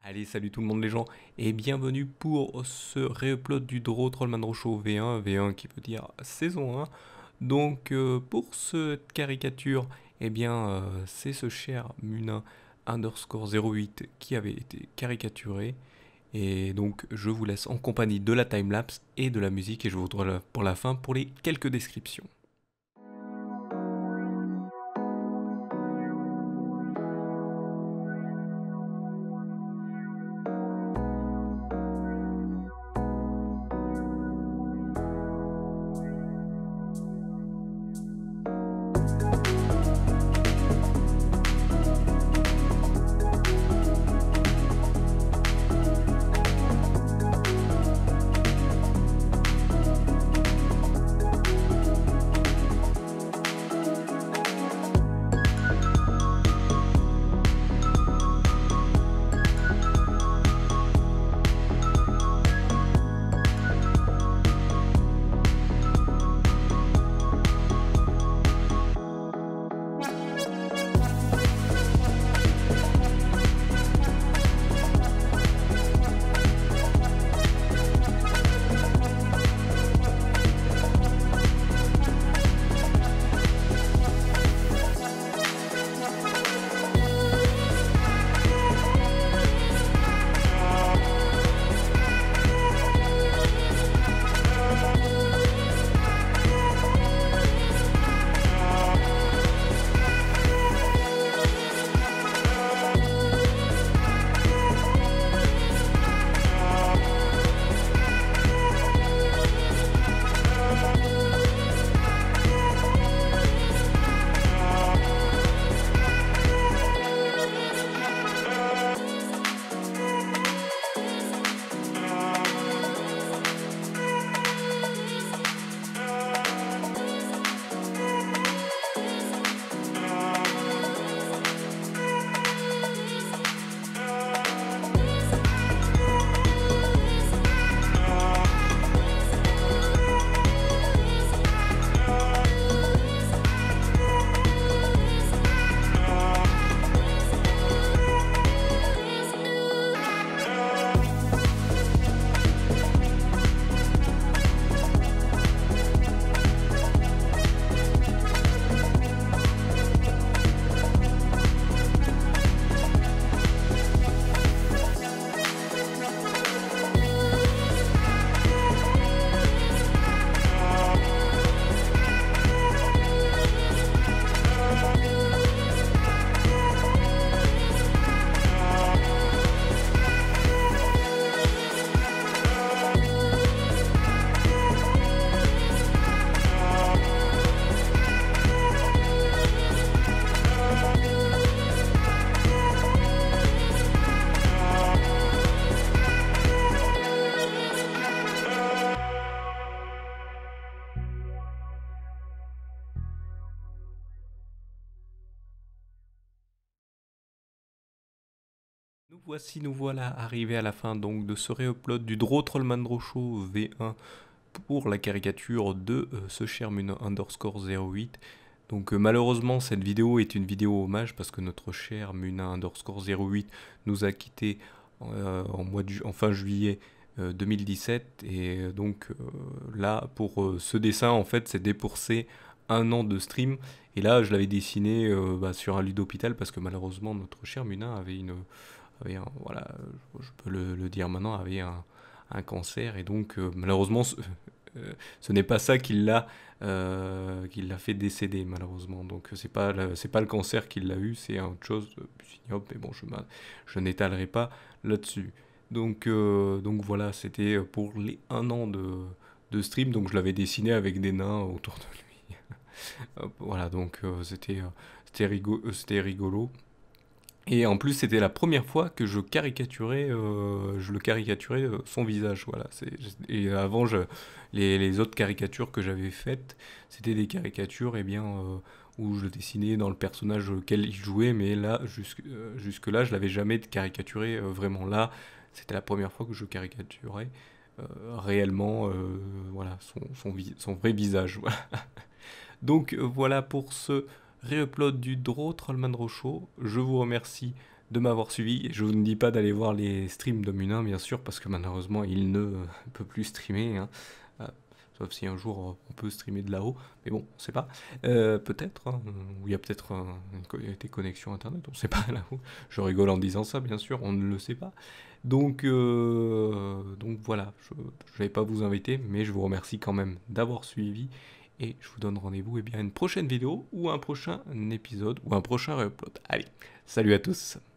Allez, salut tout le monde les gens, et bienvenue pour ce réupload du Draw Trollman Draw Show V1, V1 qui veut dire saison 1. Donc pour cette caricature, c'est ce cher Munin underscore 08 qui avait été caricaturé. Et donc je vous laisse en compagnie de la timelapse et de la musique, et je vous retrouve pour la fin pour les quelques descriptions. Nous voilà arrivés à la fin donc de ce réupload du Draw Trollman Draw Show V1 pour la caricature de ce cher Munin underscore 08. Donc malheureusement cette vidéo est une vidéo hommage parce que notre cher Munin underscore 08 nous a quitté en fin juillet 2017, et donc là pour ce dessin en fait c'est dépoursé un an de stream, et là je l'avais dessiné sur un lit d'hôpital parce que malheureusement notre cher Munin voilà, je peux le dire maintenant, avait un cancer, et donc malheureusement ce n'est pas ça qui l'a fait décéder malheureusement. Donc c'est pas le cancer qui l'a eu, c'est autre chose plus ignoble, mais bon je n'étalerai pas là-dessus. Donc voilà, c'était pour les un an de stream, donc je l'avais dessiné avec des nains autour de lui. Voilà, donc c'était rigolo. Et en plus, c'était la première fois que je le caricaturais son visage. Voilà. Et avant, les autres caricatures que j'avais faites, c'était des caricatures où je le dessinais dans le personnage auquel il jouait, mais là, jusque-là, je l'avais jamais caricaturé vraiment. Là, c'était la première fois que je caricaturais réellement voilà, son vrai visage. Voilà. Donc voilà pour ce réupload du Draw Trollman Draw Show. Je vous remercie de m'avoir suivi. Je vous ne dis pas d'aller voir les streams de Munin, bien sûr, parce que malheureusement, il ne peut plus streamer, hein. Sauf si un jour on peut streamer de là-haut, mais bon, on sait pas. Peut-être, hein, ou il y a peut-être des connexions internet, on sait pas là-haut. Je rigole en disant ça, bien sûr, on ne le sait pas. Donc voilà, je ne vais pas vous inviter, mais je vous remercie quand même d'avoir suivi. Et je vous donne rendez-vous à une prochaine vidéo, ou un prochain épisode, ou un prochain réupload. Allez, salut à tous!